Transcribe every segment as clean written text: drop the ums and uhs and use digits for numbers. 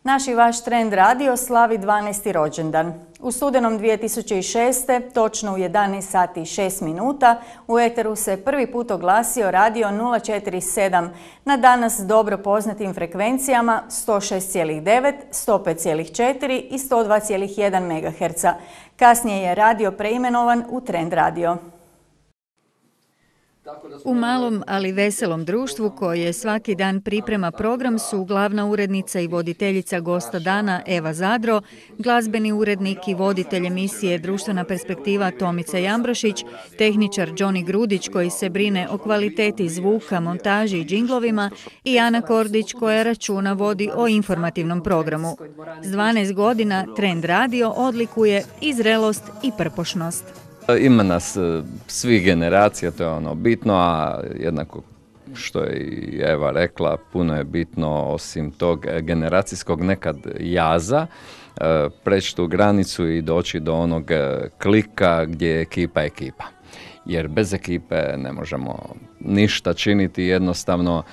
Naš i vaš Trend radio slavi 12. rođendan. U studenom 2006. točno u 11 sati i 6 minuta u eteru se prvi put oglasio radio 047 na danas dobro poznatim frekvencijama 106,9, 105,4 i 102,1 MHz. Kasnije je radio preimenovan u Trend radio. U malom, ali veselom društvu koje svaki dan priprema program su glavna urednica i voditeljica Gosta dana Eva Zadro, glazbeni urednik i voditelj emisije Društvena perspektiva Tomica Jambrošić, tehničar Johnny Grudić koji se brine o kvaliteti zvuka, montaži i džinglovima i Ana Kordić koja računa vodi o informativnom programu. S 12 godina Trend radio odlikuje i zrelost i prpošnost. Ima nas svih generacija, to je ono bitno, a jednako što je i Eva rekla, puno je bitno osim tog generacijskog nekad jaza, preći tu granicu i doći do onog klika gdje je ekipa. Jer bez ekipe ne možemo ništa činiti, jednostavno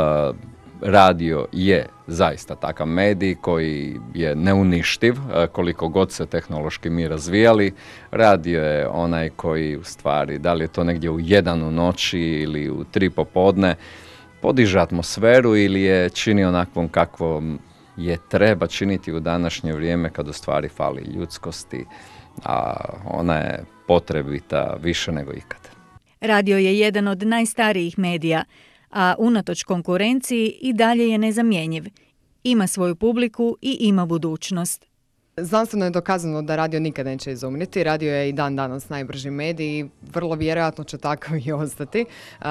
radio je zaista takav medij koji je neuništiv, koliko god se tehnološki mi razvijali. Radio je onaj koji u stvari, da li je to negdje u 1 u noći ili u 3 popodne, podiže atmosferu ili je čini onakvom kakvom je treba činiti u današnje vrijeme kad u stvari fali ljudskosti, a ona je potrebita više nego ikad. Radio je jedan od najstarijih medija, a unatoč konkurenciji i dalje je nezamjenjiv. Ima svoju publiku i ima budućnost. Znanstveno je dokazano da radio nikad neće izumriti. Radio je i dan danas najbrži medij i vrlo vjerojatno će takav i ostati.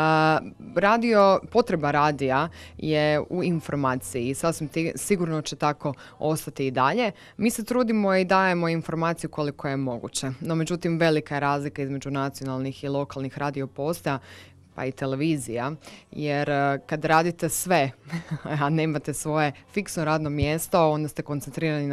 Potreba radija je u informaciji i sasvim sigurno će tako ostati i dalje. Mi se trudimo i dajemo informaciju koliko je moguće. No međutim, velika je razlika između nacionalnih i lokalnih radio postaja pa i televizija, jer kad radite sve, a nemate svoje fiksno radno mjesto, onda ste koncentrirani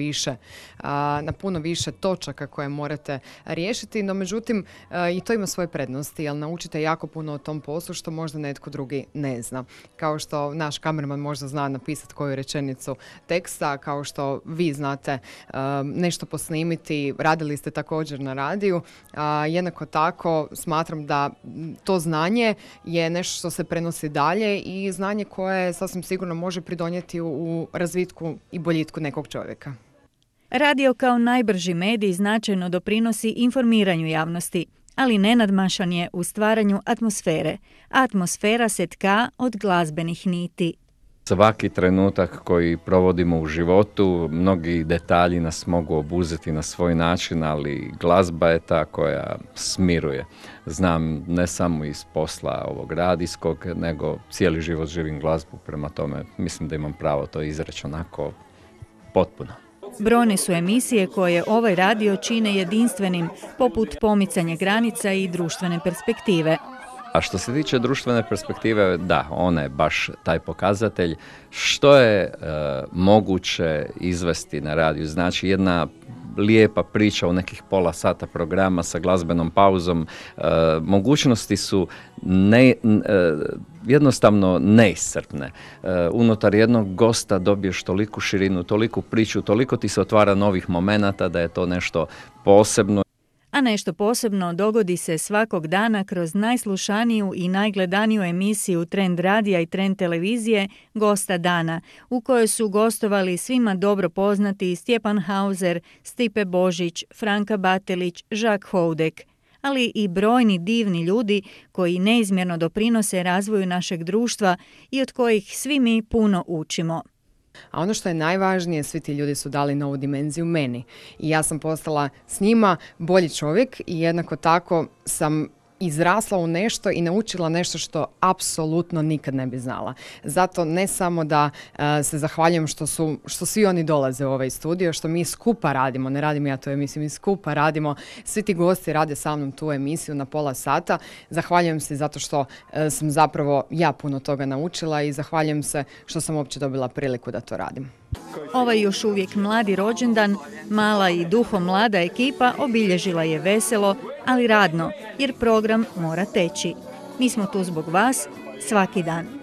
na puno više točaka koje morate riješiti, no međutim i to ima svoje prednosti, jer naučite jako puno o tom poslu što možda netko drugi ne zna. Kao što naš kamerman možda zna napisati koju rečenicu teksta, kao što vi znate nešto posnimiti, radili ste također na radiju, jednako tako smatram da to znanje je nešto što se prenosi dalje i znanje koje sasvim sigurno može pridonijeti u razvitku i boljitku nekog čovjeka. Radio kao najbrži medij značajno doprinosi informiranju javnosti, ali nenadmašan je u stvaranju atmosfere. Atmosfera se tka od glazbenih niti. Svaki trenutak koji provodimo u životu, mnogi detalji nas mogu obuzeti na svoj način, ali glazba je ta koja smiruje. Znam ne samo iz posla ovog radijskog, nego cijeli život živim glazbu, prema tome mislim da imam pravo to izreći onako potpuno. Brojne su emisije koje ovaj radio čine jedinstvenim, poput Pomicanje granica i Društvene perspektive. A što se tiče društvene perspektive, da, ona je baš taj pokazatelj što je moguće izvesti na radiju. Znači jedna lijepa priča u nekih pola sata programa sa glazbenom pauzom. Mogućnosti su jednostavno neiscrpne. Unutar jednog gosta dobiješ toliku širinu, toliku priču, toliko ti se otvara novih momenata da je to nešto posebno. A nešto posebno dogodi se svakog dana kroz najslušaniju i najgledaniju emisiju Trend radija i Trend televizije Gosta dana, u kojoj su gostovali svima dobro poznati Stjepan Hauser, Stipe Božić, Franka Batelić, Žak Houdek, ali i brojni divni ljudi koji neizmjerno doprinose razvoju našeg društva i od kojih svi mi puno učimo. A ono što je najvažnije, svi ti ljudi su dali novu dimenziju meni. I ja sam postala s njima bolji čovjek i jednako tako sam izrasla u nešto i naučila nešto što apsolutno nikad ne bi znala. Zato ne samo da se zahvaljujem što svi oni dolaze u ovaj studio, što mi skupa radimo, ne radim ja tu emisiju, mi skupa radimo, svi ti gosti rade sa mnom tu emisiju na pola sata. Zahvaljujem se zato što sam zapravo ja puno toga naučila i zahvaljujem se što sam uopće dobila priliku da to radim. Ovaj još uvijek mladi rođendan, mala i duhom mlada ekipa obilježila je veselo, ali radno, jer program mora teći. Mi smo tu zbog vas svaki dan.